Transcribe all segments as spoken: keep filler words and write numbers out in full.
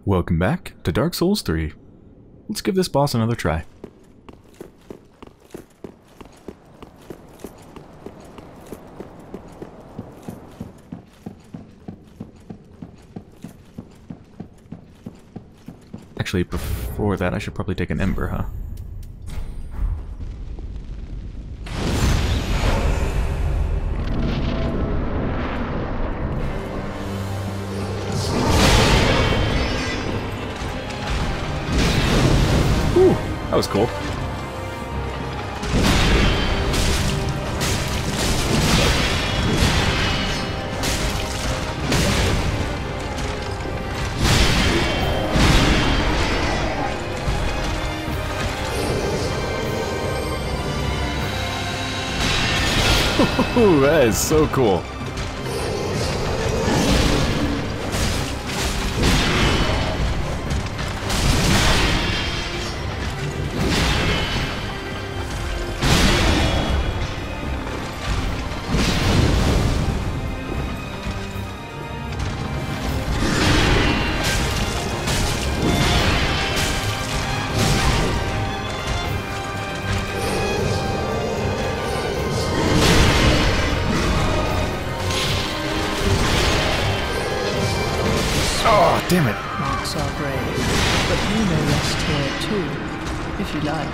Welcome back to Dark Souls three. Let's give this boss another try. Actually, before that, I should probably take an ember, huh? Ooh, that was cool. Ooh, that is so cool. Oh, damn it. Marks are brave, but you may rest here too, if you like.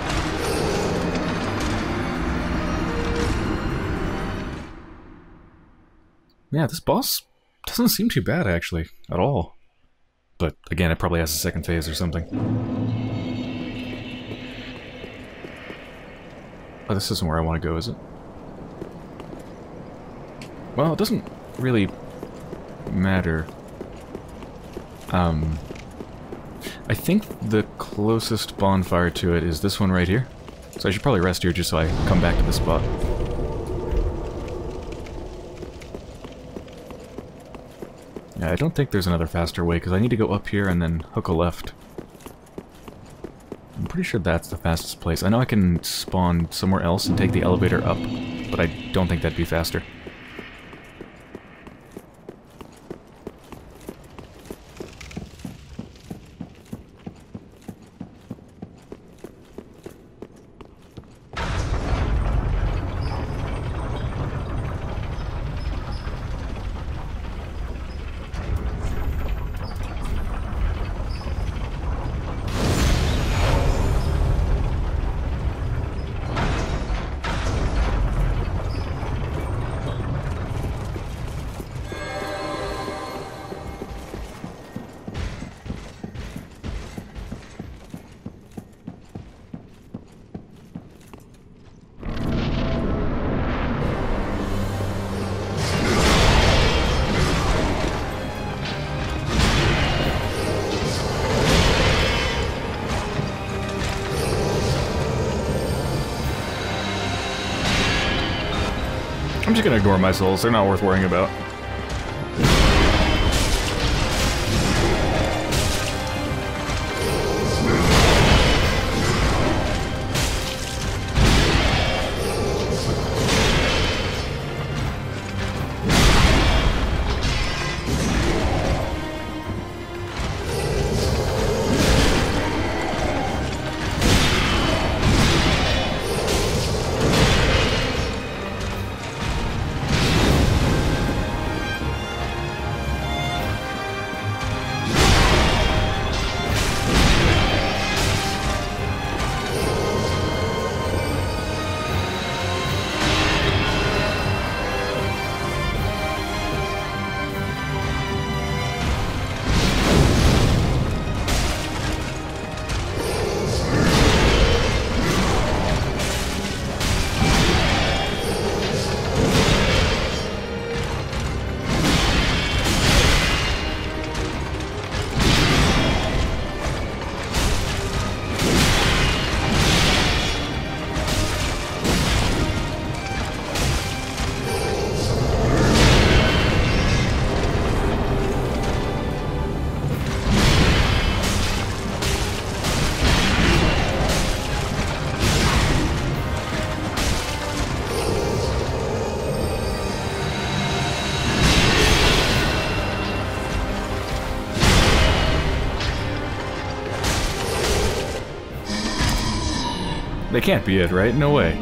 Yeah, this boss doesn't seem too bad, actually, at all. But, again, it probably has a second phase or something. Oh, this isn't where I want to go, is it? Well, it doesn't really matter. Um, I think the closest bonfire to it is this one right here. So I should probably rest here just so I come back to the spot. Yeah, I don't think there's another faster way, because I need to go up here and then hook a left. I'm pretty sure that's the fastest place. I know I can spawn somewhere else and take the elevator up, but I don't think that'd be faster. I'm just gonna ignore my souls, they're not worth worrying about. They can't be it, right? No way.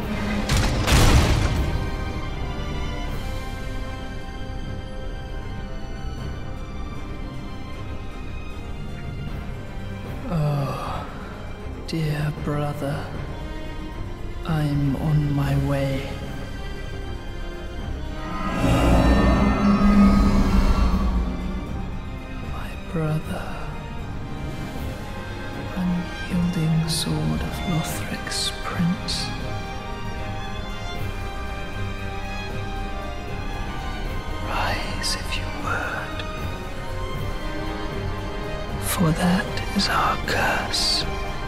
Oh, dear brother, I'm on my way. My brother, unyielding sword of Lothric's prince. Rise if you would, for that is our curse.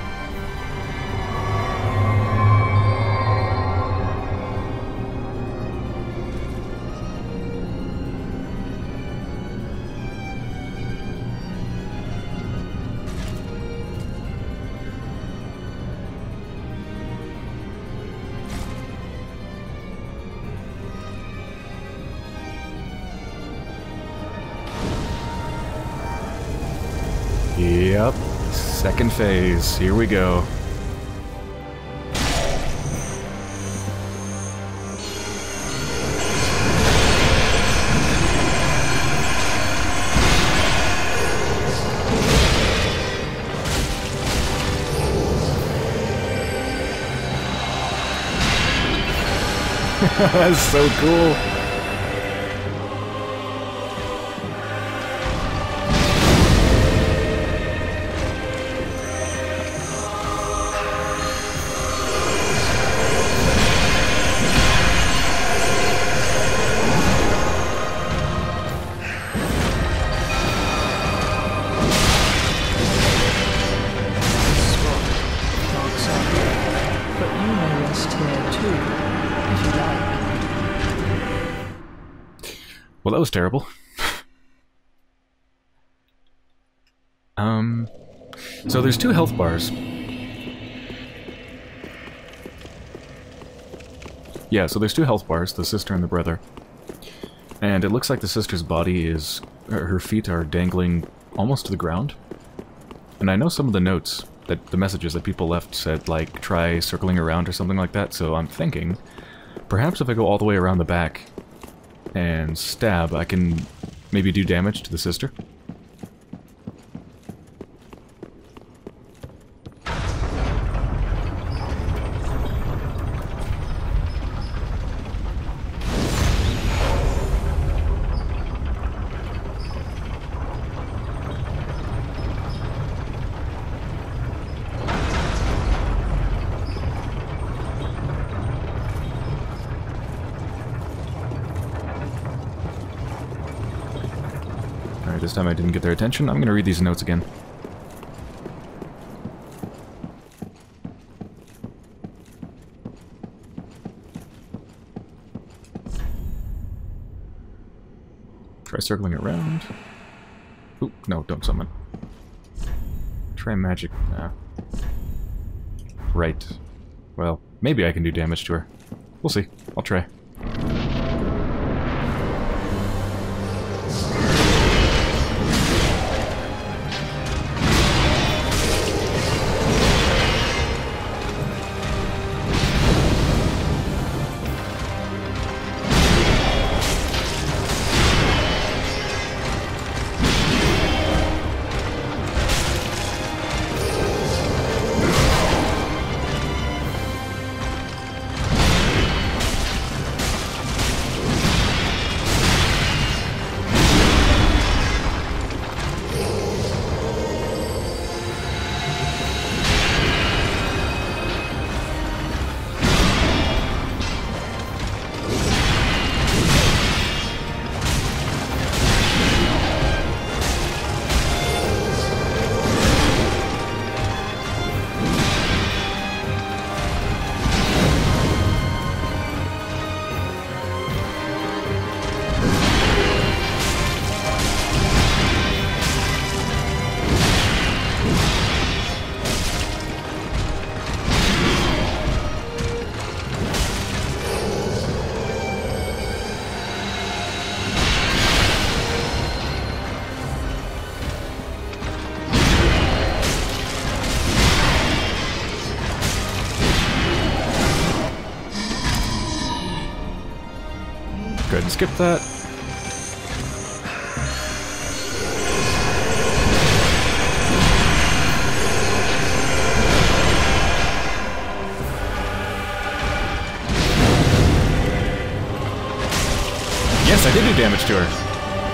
Yep. Second phase. Here we go. That's so cool. Well, that was terrible. um, so there's two health bars. Yeah, so there's two health bars, the sister and the brother. And it looks like the sister's body is... her feet are dangling almost to the ground. And I know some of the notes, that the messages that people left said, like, try circling around or something like that, so I'm thinking, perhaps if I go all the way around the back and stab, I can maybe do damage to the sister. This time I didn't get their attention. I'm going to read these notes again. Try circling around. Oop, no, don't summon. Try magic. Nah. Right. Well, maybe I can do damage to her. We'll see. I'll try. ahead and skip that. Yes, I did do damage to her.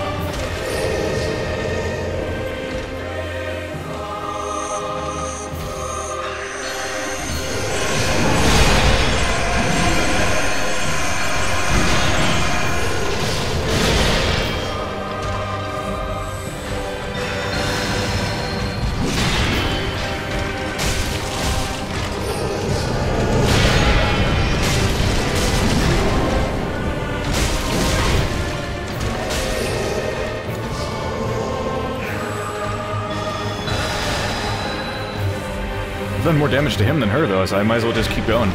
I've done more damage to him than her, though, so I might as well just keep going.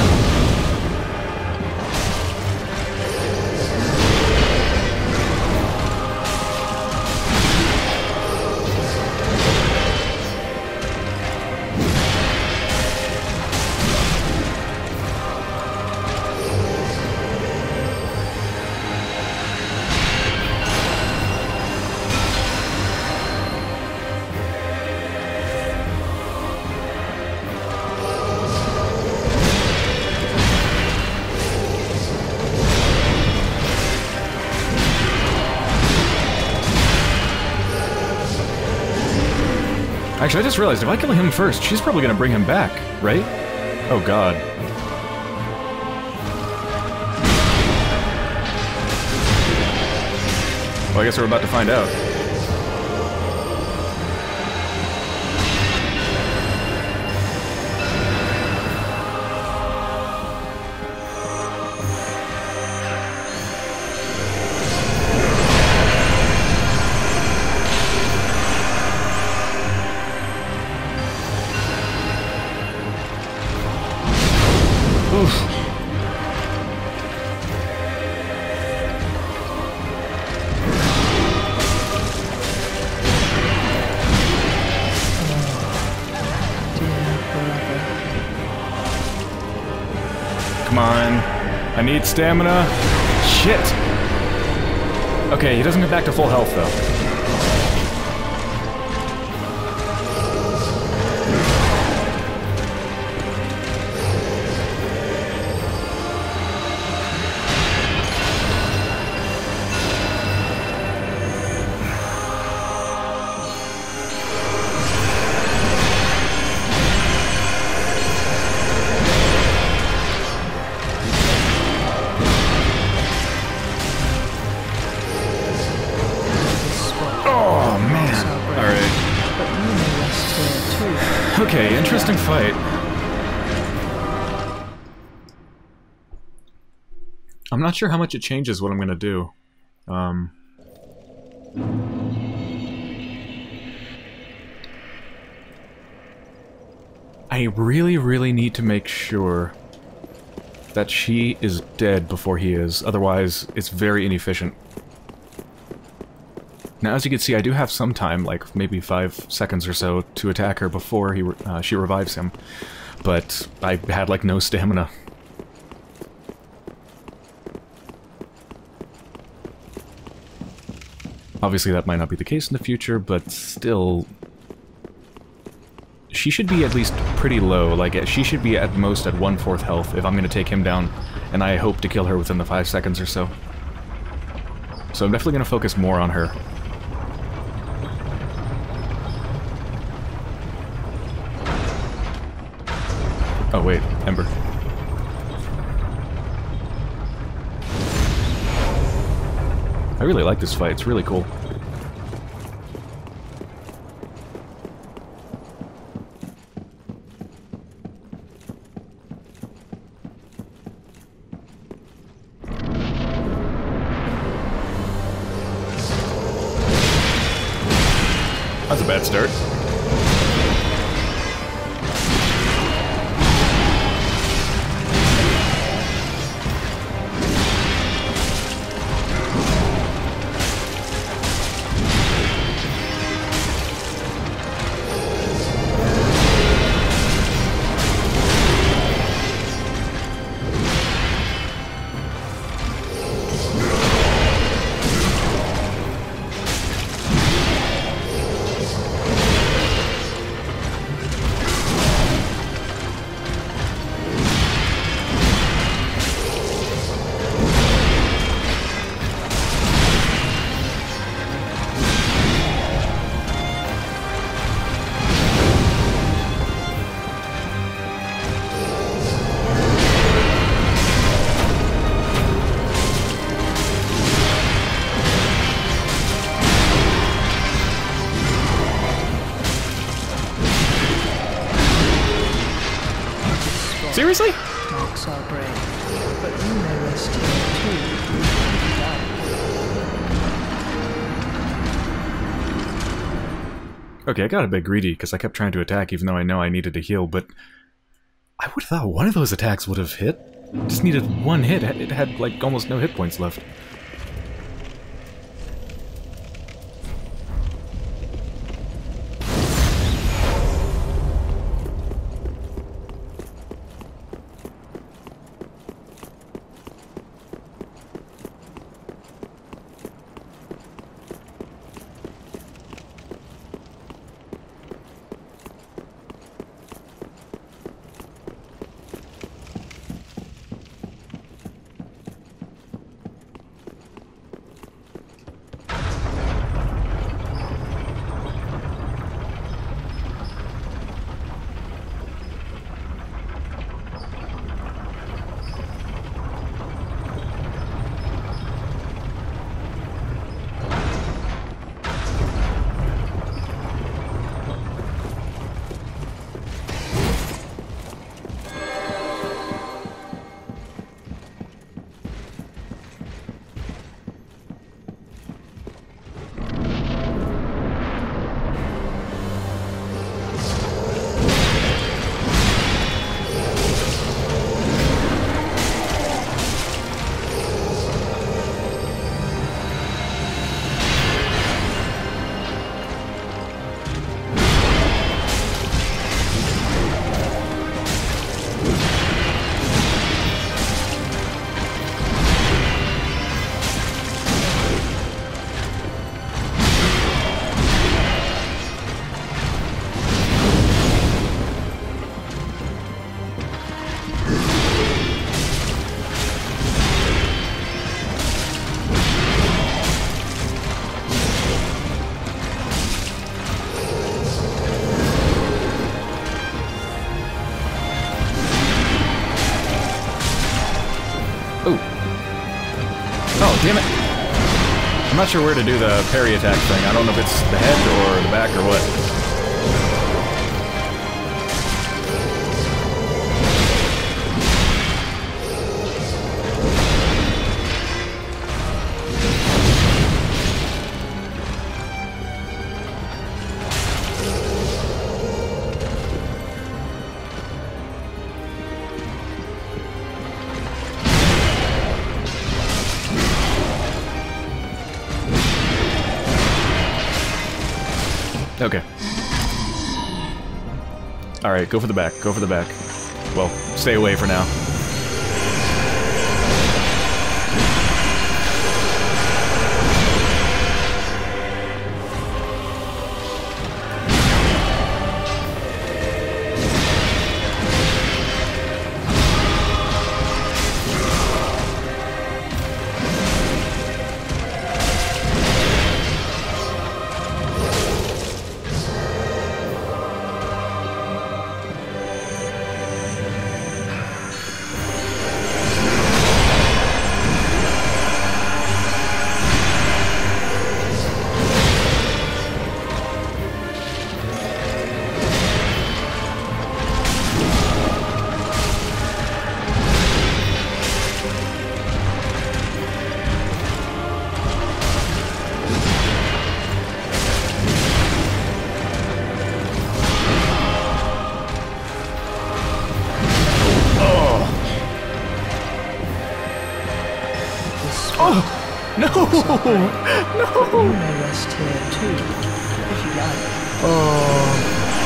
Actually, I just realized, if I kill him first, she's probably gonna bring him back, right? Oh god. Well, I guess we're about to find out. Come on. I need stamina. Shit! Okay, he doesn't get back to full health, though. Okay, interesting fight. I'm not sure how much it changes what I'm gonna do. Um... I really, really need to make sure that she is dead before he is, otherwise it's very inefficient. Now, as you can see, I do have some time, like maybe five seconds or so, to attack her before he re uh, she revives him. But I had, like, no stamina. Obviously, that might not be the case in the future, but still... She should be at least pretty low, like, she should be at most at one-fourth health if I'm gonna take him down, and I hope to kill her within the five seconds or so. So I'm definitely gonna focus more on her. Oh wait, Ember. I really like this fight, it's really cool. That's a bad start. Seriously? Marks our grave, but you may rest here too, if you like. Okay, I got a bit greedy because I kept trying to attack even though I know I needed to heal, but I would have thought one of those attacks would have hit. Just needed one hit. It had, like, almost no hit points left. Oh, damn it. I'm not sure where to do the parry attack thing. I don't know if it's the head or the back or what. Okay. Alright, go for the back. Go for the back. Well, stay away for now. No! No! You may rest here too, if you like. Oh.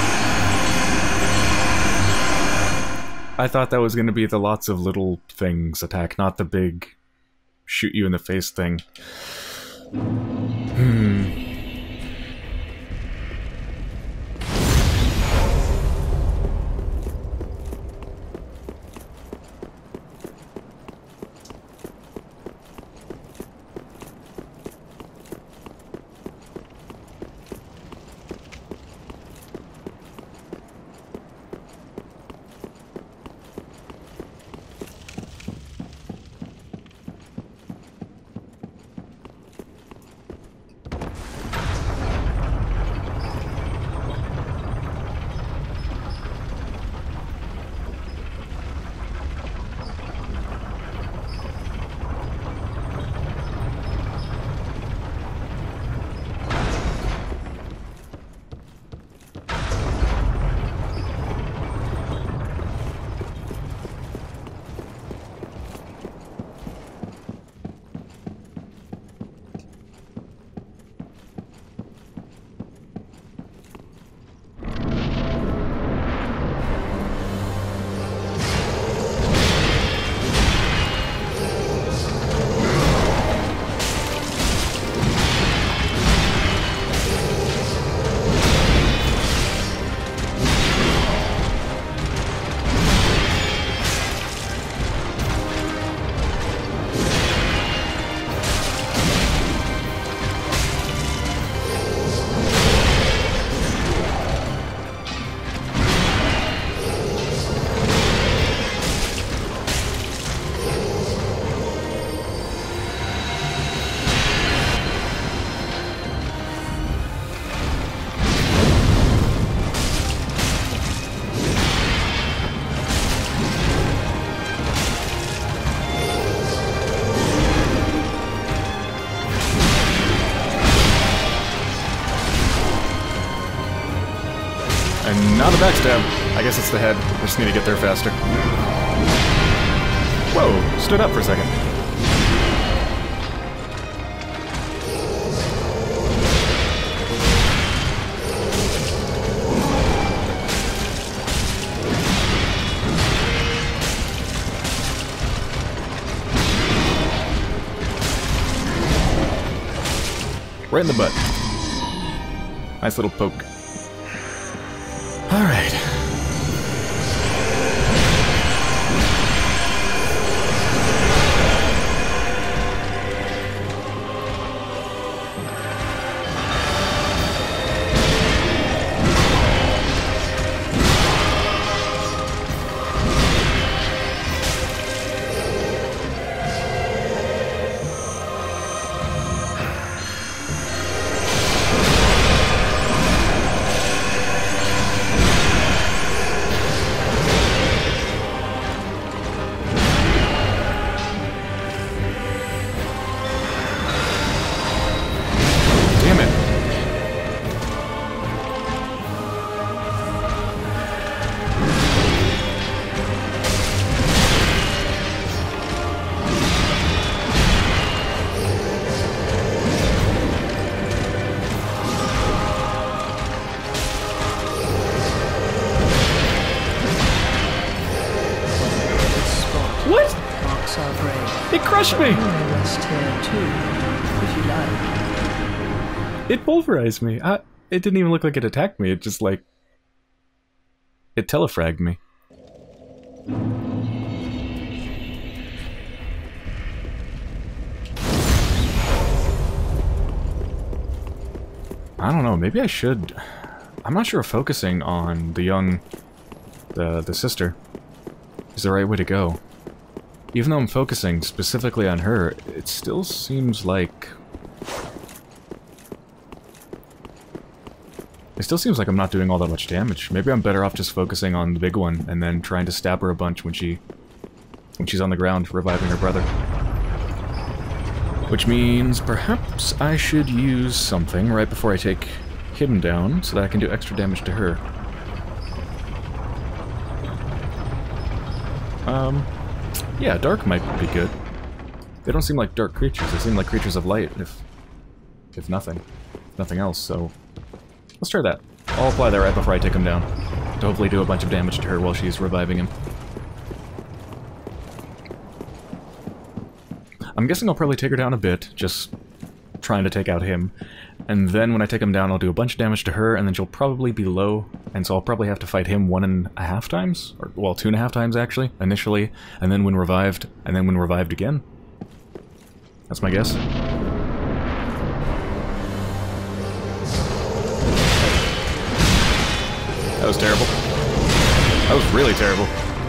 I thought that was going to be the lots of little things attack, not the big shoot you in the face thing. Hmm. And not a backstab. I guess it's the head. I just need to get there faster. Whoa! Stood up for a second. Right in the butt. Nice little poke. Alright. It crushed me! Rest here too, if you like. It pulverized me. I, it didn't even look like it attacked me. It just, like... It telefragged me. I don't know, maybe I should... I'm not sure if focusing on the young... The, the sister is the right way to go. Even though I'm focusing specifically on her, it still seems like... It still seems like I'm not doing all that much damage. Maybe I'm better off just focusing on the big one and then trying to stab her a bunch when she... when she's on the ground, reviving her brother. Which means perhaps I should use something right before I take him down so that I can do extra damage to her. Um... Yeah, dark might be good. They don't seem like dark creatures, they seem like creatures of light, if... if nothing. Nothing else, so... Let's try that. I'll apply that right before I take him down, to hopefully do a bunch of damage to her while she's reviving him. I'm guessing I'll probably take her down a bit, just trying to take out him. And then when I take him down, I'll do a bunch of damage to her, and then she'll probably be low, and so I'll probably have to fight him one and a half times? Or, well, two and a half times, actually, initially, and then when revived, and then when revived again. That's my guess. That was terrible. That was really terrible.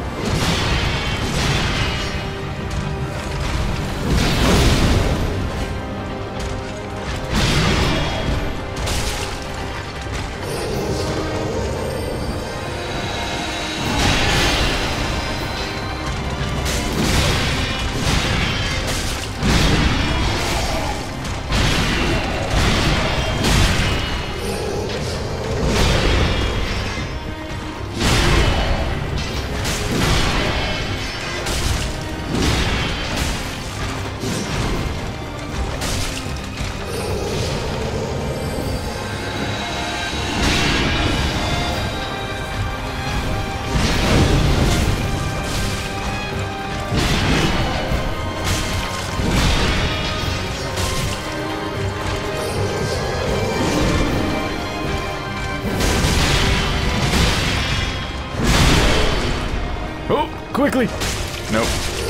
Quickly! Nope.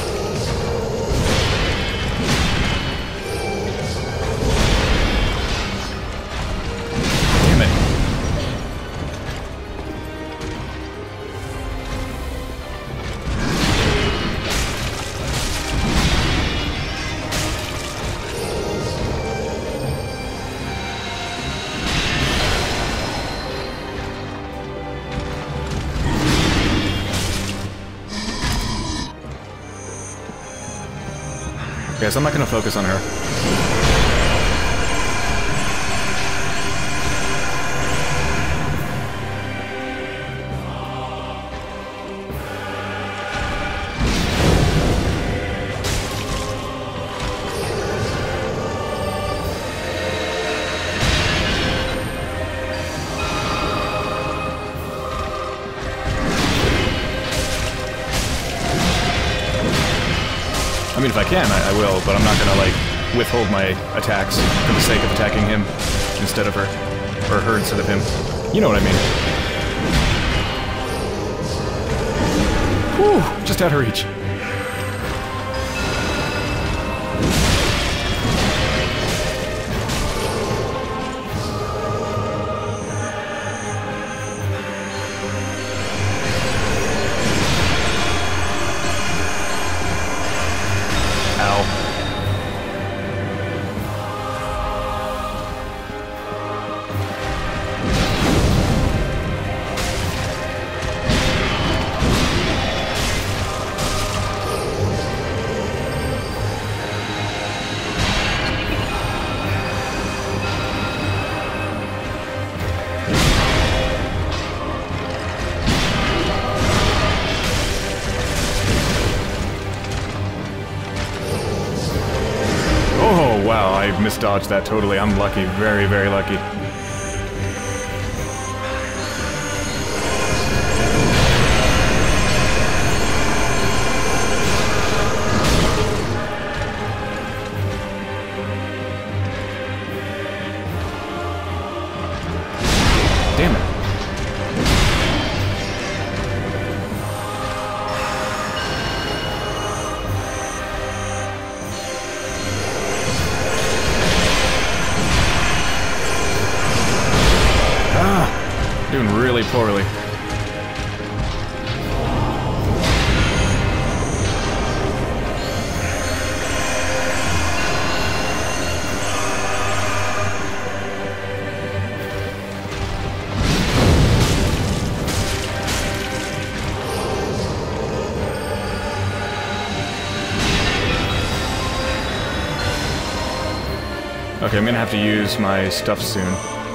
Damn it. Okay, so I'm not gonna focus on her. mean, if I can, I, I will, but I'm not gonna, like, withhold my attacks for the sake of attacking him instead of her. Or her instead of him. You know what I mean. Whew! Just out of reach. I misdodged that totally. I'm lucky. Very, very lucky. Damn it. Doing really poorly. Okay, I'm gonna have to use my stuff soon.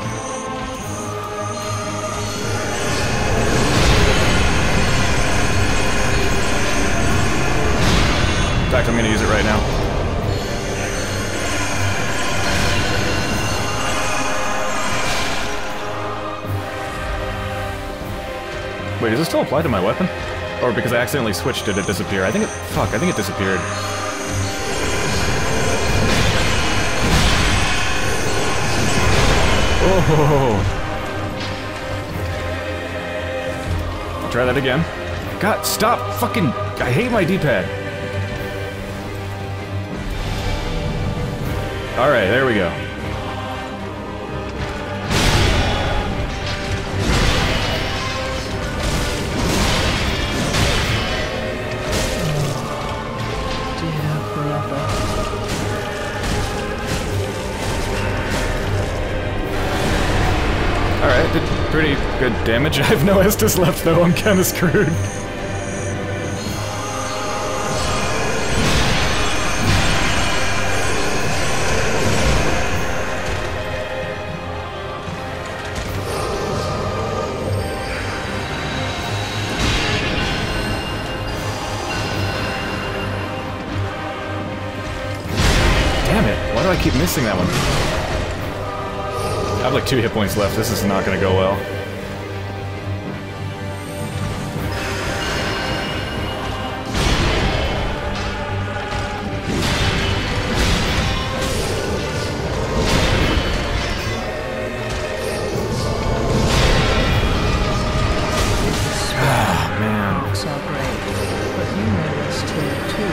In fact, I'm gonna use it right now. Wait, does it still apply to my weapon? Or because I accidentally switched, did it disappear? I think it... Fuck, I think it disappeared. Oh! I'll try that again. God, stop! Fucking... I hate my D-pad. Alright, there we go. Alright, did pretty good damage. I have no Estus left though, I'm kinda screwed. Why do I keep missing that one? I have like two hit points left. This is not gonna go well. Ah, man. Looks all great, but you may rest here too.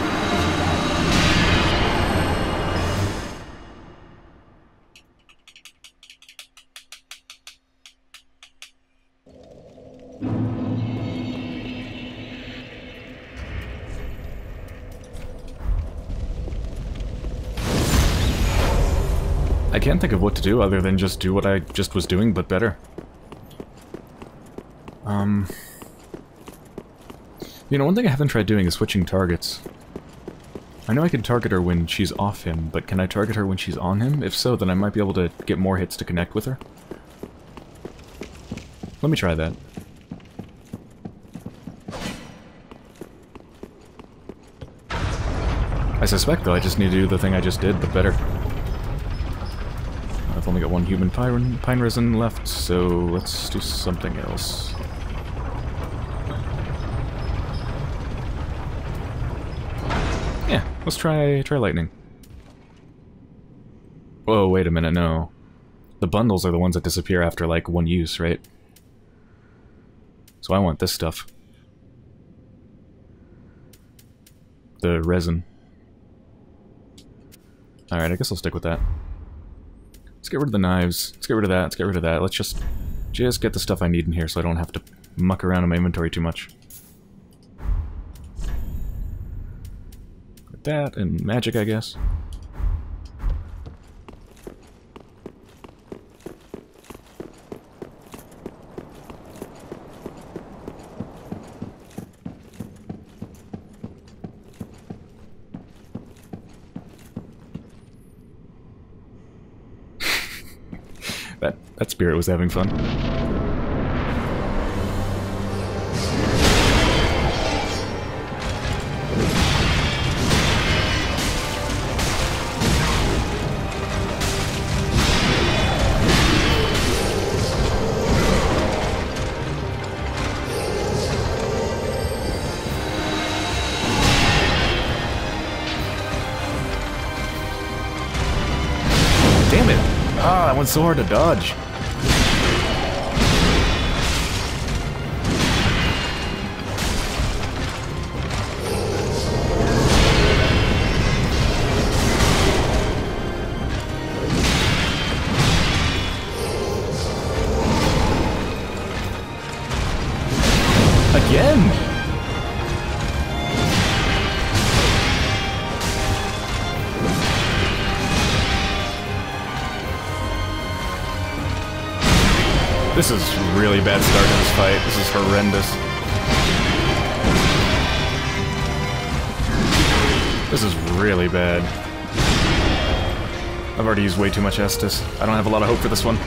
I can't think of what to do other than just do what I just was doing, but better. Um... You know, one thing I haven't tried doing is switching targets. I know I can target her when she's off him, but can I target her when she's on him? If so, then I might be able to get more hits to connect with her. Let me try that. I suspect, though, I just need to do the thing I just did, but better. I've only got one human pine, pine resin left, so let's do something else. Yeah, let's try try lightning. Whoa, wait a minute, no. The bundles are the ones that disappear after, like, one use, right? So I want this stuff. The resin. Alright, I guess I'll stick with that. Let's get rid of the knives. Let's get rid of that. Let's get rid of that. Let's just... Just get the stuff I need in here so I don't have to muck around in my inventory too much. With that, and magic, I guess. That, that spirit was having fun. Damn it! Ah, that one's so hard to dodge. Again! This is a really bad start to this fight. This is horrendous. This is really bad. I've already used way too much Estus. I don't have a lot of hope for this one.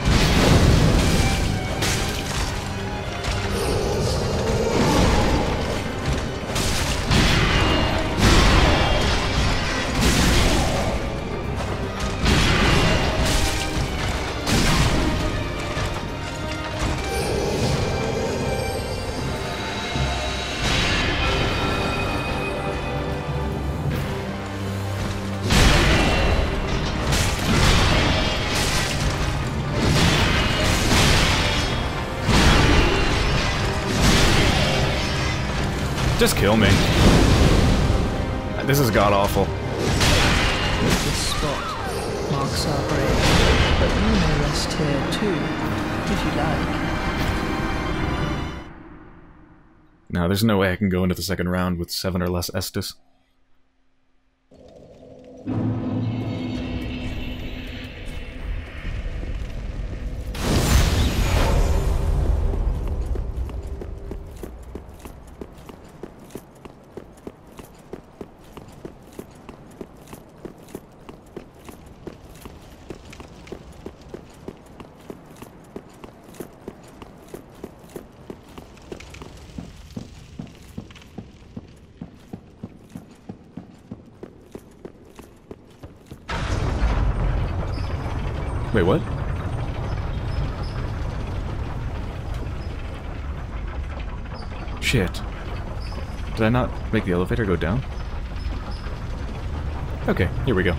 Just kill me. This is god-awful. This spot marks our grave, but you may rest here too, if you like. No, there's no way I can go into the second round with seven or less Estus. Wait, what? Shit. Did I not make the elevator go down? Okay, here we go.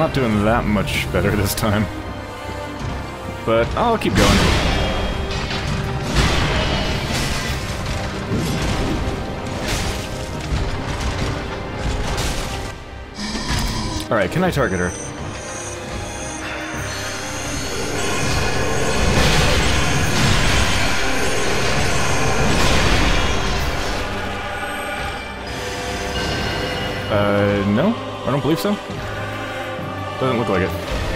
not doing that much better this time. But I'll keep going. Alright, can I target her? Uh, no? I don't believe so. Doesn't look like it.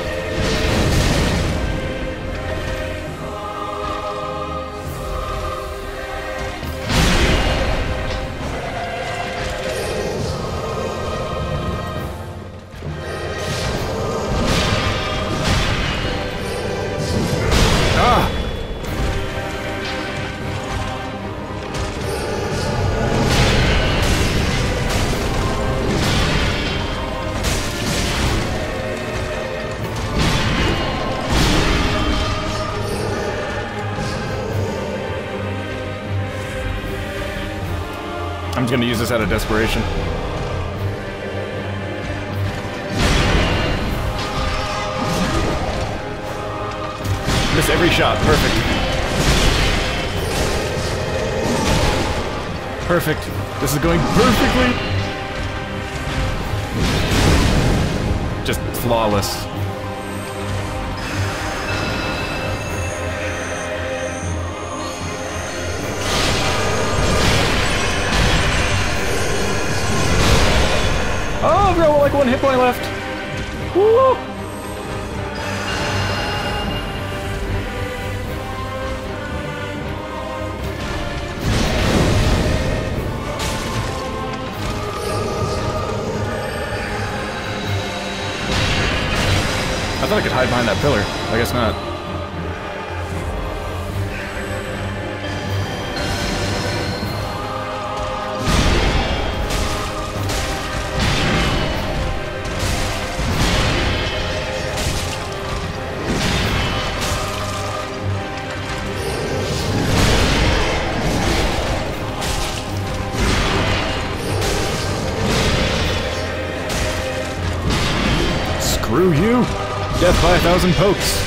Ah! I'm just gonna use this out of desperation. Miss every shot. Perfect. Perfect. This is going perfectly. Just flawless. Oh, I've got like one hit point left. Woo! I thought I could hide behind that pillar. I guess not. Screw you! Death by a thousand pokes!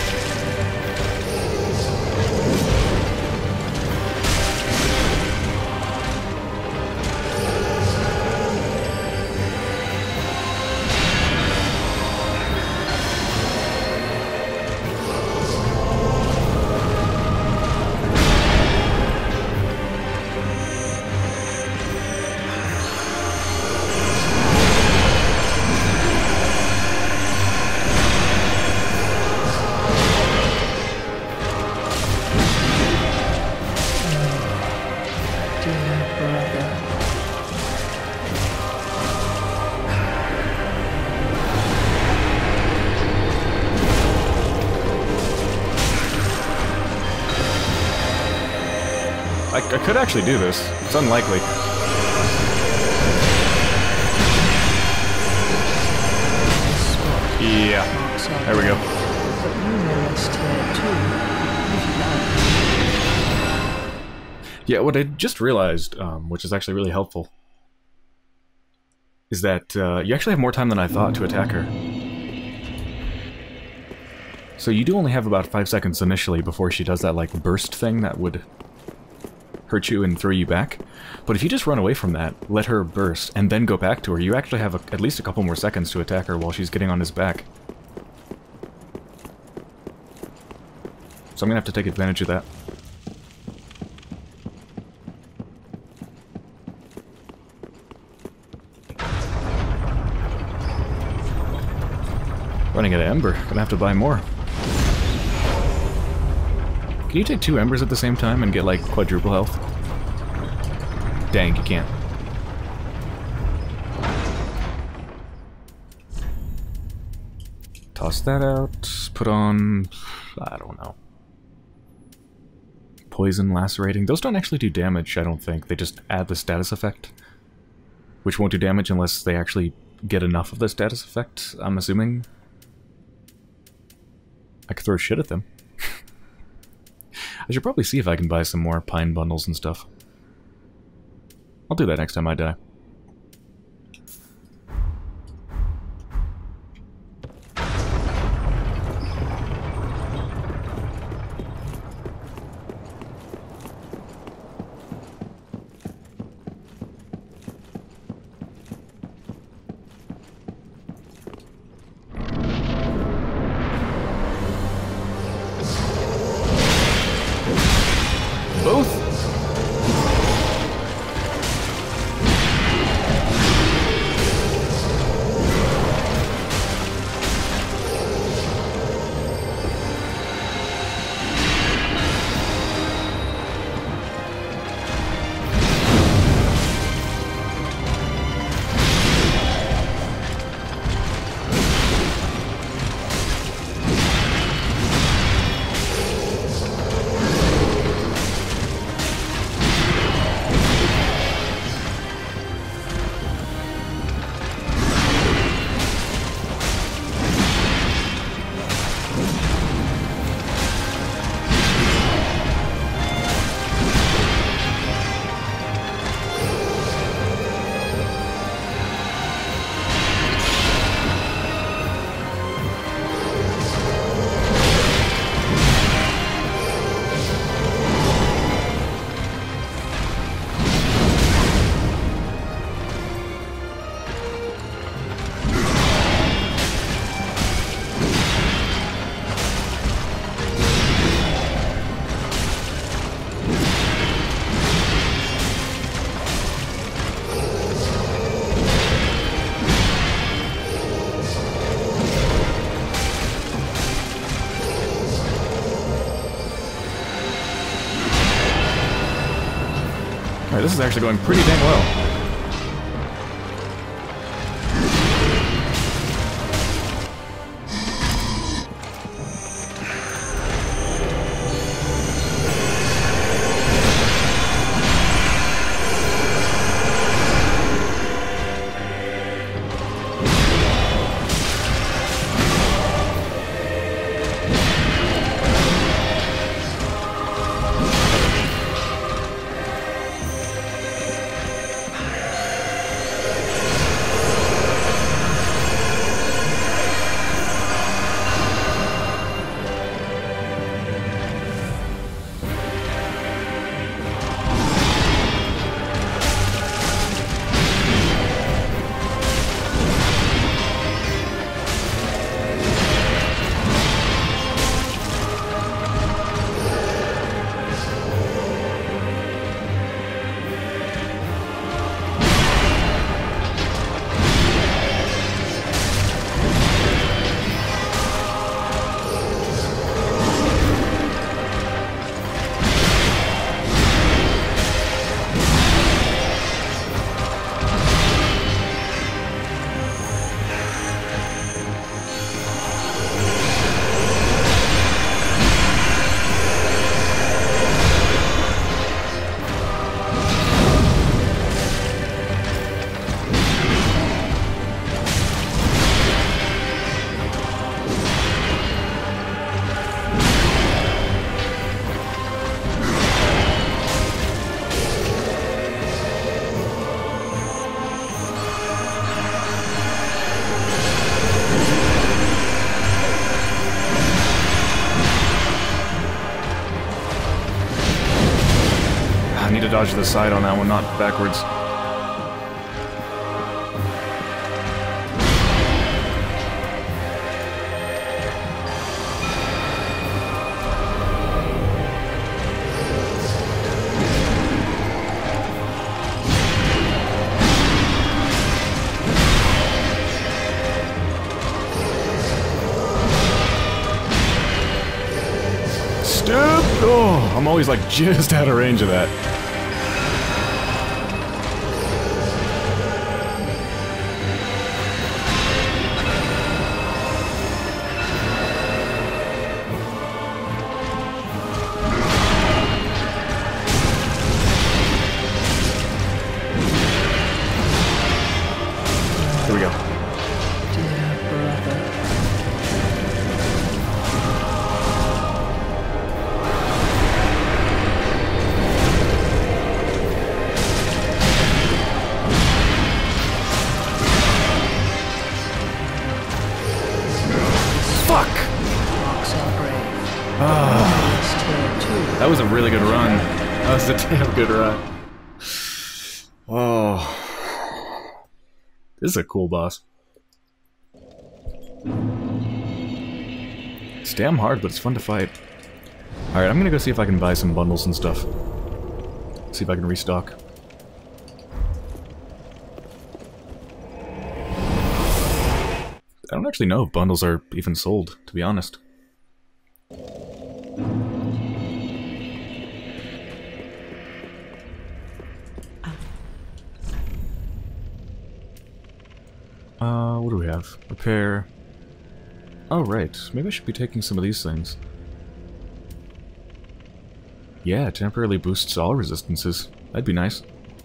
I, I could actually do this. It's unlikely. Yeah. There we go. But you may rest here too, if you like. Yeah, what I just realized, um, which is actually really helpful, is that uh, you actually have more time than I thought to attack her. So you do only have about five seconds initially before she does that, like, burst thing that would hurt you and throw you back. But if you just run away from that, let her burst, and then go back to her, you actually have a, at least a couple more seconds to attack her while she's getting on his back. So I'm gonna have to take advantage of that. Running out of ember. Gonna have to buy more. Can you take two embers at the same time and get, like, quadruple health? Dang, you can't. Toss that out. Put on... I don't know. Poison, lacerating. Those don't actually do damage, I don't think. They just add the status effect. Which won't do damage unless they actually get enough of the status effect, I'm assuming. I could throw shit at them. I should probably see if I can buy some more pine bundles and stuff. I'll do that next time I die. Alright, this is actually going pretty dang well. I need to dodge to the side on that one, not backwards. Stop! Oh, I'm always like just out of range of that. Here we go. Dear brother. Fuck! Marks our grave. Ah, Last here too. that was a really good run. That was a damn good run. Oh. This is a cool boss. It's damn hard, but it's fun to fight. Alright, I'm gonna go see if I can buy some bundles and stuff. See if I can restock. I don't actually know if bundles are even sold, to be honest. Uh, what do we have? Repair. Oh, right. Maybe I should be taking some of these things. Yeah, temporarily boosts all resistances. That'd be nice.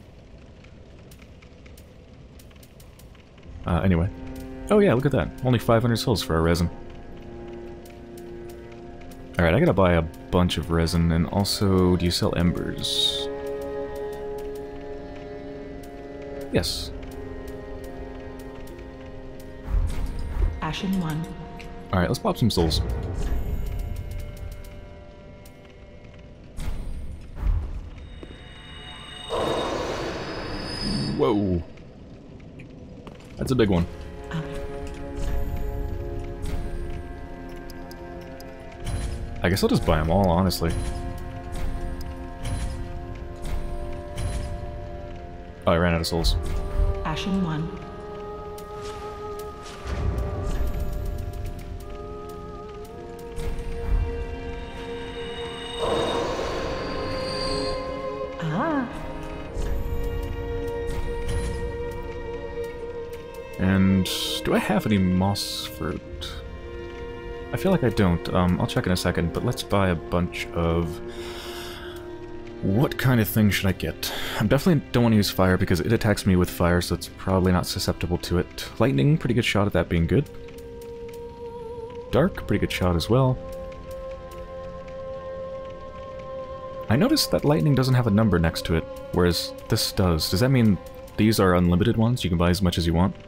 Uh, anyway. Oh yeah, look at that. Only five hundred souls for our resin. Alright, I gotta buy a bunch of resin, and also, do you sell embers? Yes. Ashen one. Alright, let's pop some souls. Whoa. That's a big one. I guess I'll just buy them all, honestly. Oh, I ran out of souls. Ashen one. Ah. And do I have any moss fruit? I feel like I don't. Um, I'll check in a second, but let's buy a bunch of... What kind of thing should I get? I definitely don't want to use fire because it attacks me with fire, so it's probably not susceptible to it. Lightning, pretty good shot at that being good. Dark, pretty good shot as well. I noticed that lightning doesn't have a number next to it, whereas this does. Does that mean these are unlimited ones? You can buy as much as you want?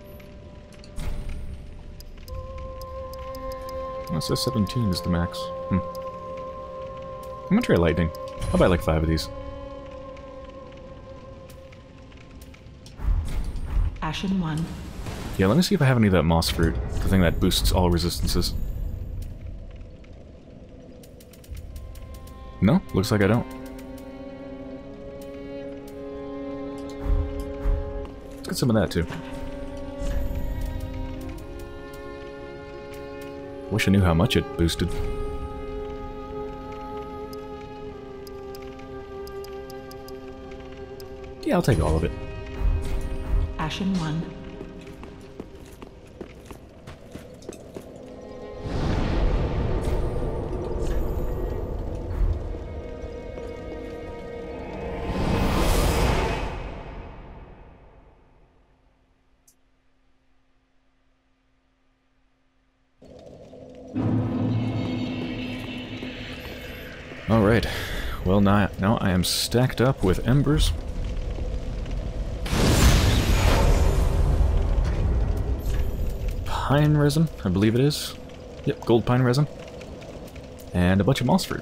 Oh, it says seventeen is the max. Hmm. I'm gonna try lightning. I'll buy like five of these. Ashen one. Yeah, let me see if I have any of that moss fruit, the thing that boosts all resistances. No, looks like I don't. Let's get some of that too. Wish I knew how much it boosted. Yeah, I'll take all of it. Ashen one. Alright, well now, now I am stacked up with embers. Pine resin, I believe it is. Yep, gold pine resin. And a bunch of moss fruit.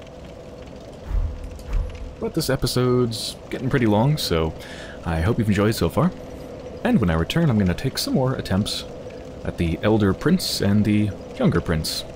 But this episode's getting pretty long, so I hope you've enjoyed so far. And when I return, I'm going to take some more attempts at the Elder Prince and the Younger Prince.